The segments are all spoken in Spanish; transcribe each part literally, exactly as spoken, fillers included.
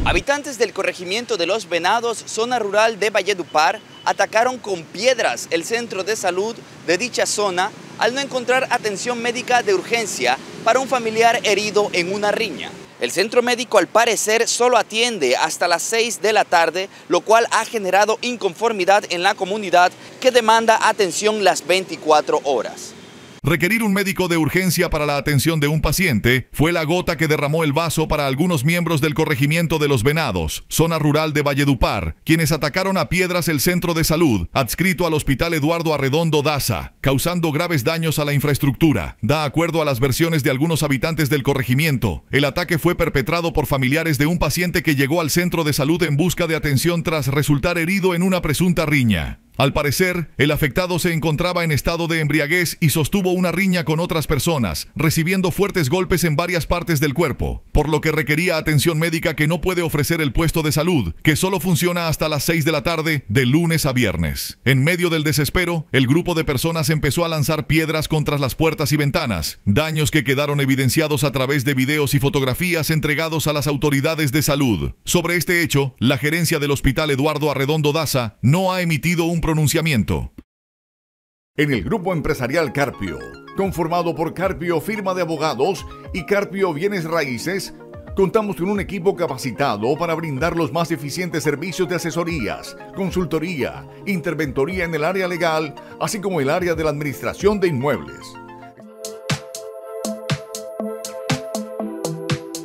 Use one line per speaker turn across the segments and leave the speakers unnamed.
Habitantes del corregimiento de Los Venados, zona rural de Valledupar, atacaron con piedras el centro de salud de dicha zona al no encontrar atención médica de urgencia para un familiar herido en una riña. El centro médico al parecer solo atiende hasta las seis de la tarde, lo cual ha generado inconformidad en la comunidad que demanda atención las veinticuatro horas.
Requerir un médico de urgencia para la atención de un paciente fue la gota que derramó el vaso para algunos miembros del corregimiento de Los Venados, zona rural de Valledupar, quienes atacaron a piedras el centro de salud, adscrito al Hospital Eduardo Arredondo Daza, causando graves daños a la infraestructura. Da acuerdo a las versiones de algunos habitantes del corregimiento, el ataque fue perpetrado por familiares de un paciente que llegó al centro de salud en busca de atención tras resultar herido en una presunta riña. Al parecer, el afectado se encontraba en estado de embriaguez y sostuvo una riña con otras personas, recibiendo fuertes golpes en varias partes del cuerpo, por lo que requería atención médica que no puede ofrecer el puesto de salud, que solo funciona hasta las seis de la tarde, de lunes a viernes. En medio del desespero, el grupo de personas empezó a lanzar piedras contra las puertas y ventanas, daños que quedaron evidenciados a través de videos y fotografías entregados a las autoridades de salud. Sobre este hecho, la gerencia del Hospital Eduardo Arredondo Daza no ha emitido un pronunciamiento.
En el grupo empresarial Carpio, conformado por Carpio Firma de Abogados y Carpio Bienes Raíces, contamos con un equipo capacitado para brindar los más eficientes servicios de asesorías, consultoría, interventoría en el área legal, así como el área de la administración de inmuebles.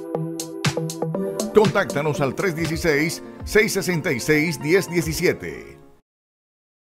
Contáctanos al tres uno seis, seis seis seis, uno cero uno siete.